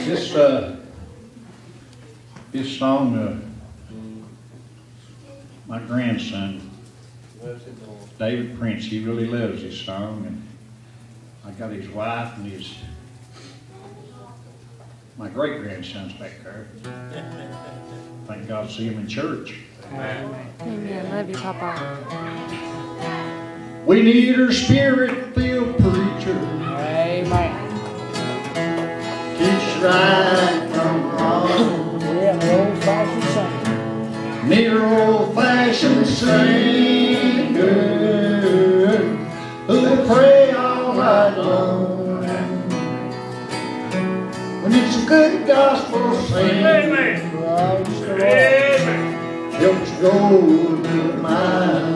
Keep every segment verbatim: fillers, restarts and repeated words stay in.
This, uh, this song, uh, my grandson, David Prince, he really loves this song, and I got his wife and his, my great-grandson's back there. Thank God to see him in church. Amen. Love you, Papa. We need a spirit-filled preacher. Amen. Teach right from wrong. Yeah, the old-fashioned singer. Near old-fashioned singer who'll pray all night long. When it's a good gospel sing, Amen. helps go to mine.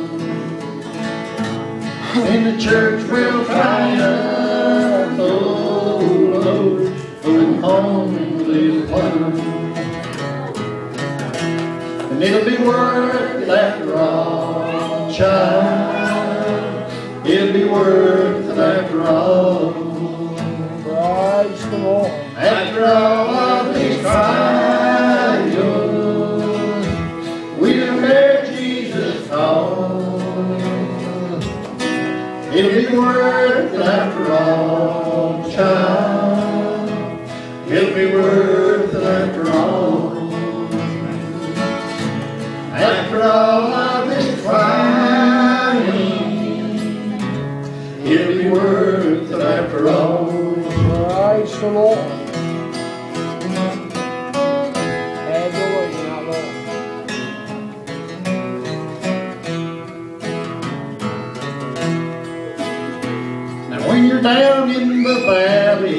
And the church will triumph, oh Lord, from home live one. And it'll be worth it after all, child. It'll be worth it after all. Praise the Lord. After all of these trials, we'll bear Jesus' call. It'll be worth it after all, child. It'll be worth it after all. After all of this trying, it'll be worth it after all. Praise the Lord. Have your way now, Lord. Now when you're down in the valley,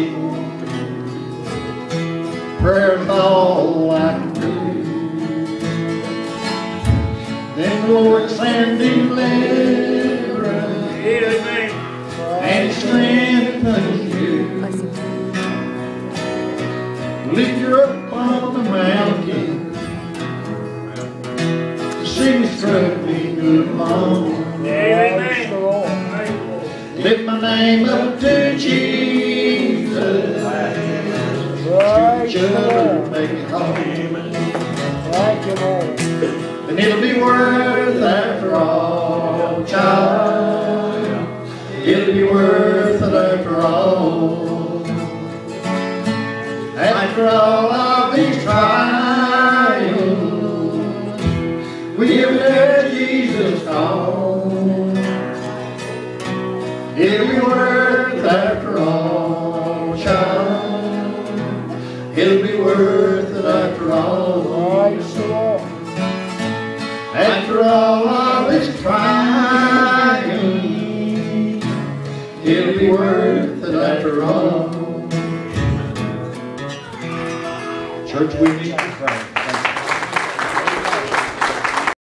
prayer's all I can do. Then the Lord send deliverance and strengthen you. Lift you up on the mountain, sing struggling good morning. Praise the Lord. Lift my name up to Jesus. Praise the Lord. Make it home. Thank you, Lord. And it'll be worth after all, child. It'll be worth it after all. After all of these trials, we'll let Jesus call. It'll be worth it after all, child. It'll be worth it after all. Praise the Lord. After all of this trying, it'll be worth it after all. Church, we need to pray.